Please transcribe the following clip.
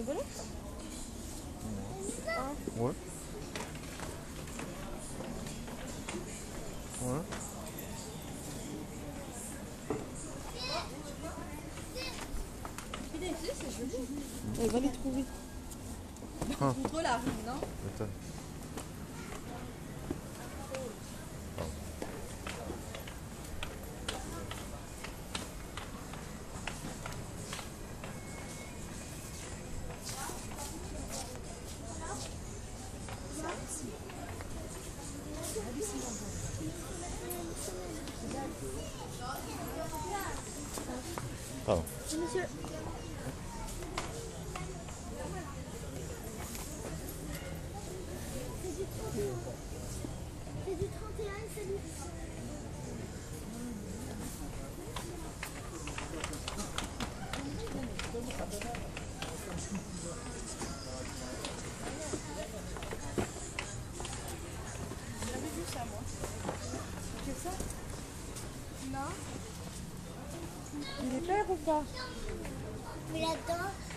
rigolo. Hein? Ouais. Ouais. Elle va les trouver. Ah. Contre la rue, non? Attends. Pardon. Monsieur. C'est du 31, salut. J'avais vu ça, moi. C'est ça? Non, Il est père ou pas? mais là-dedans,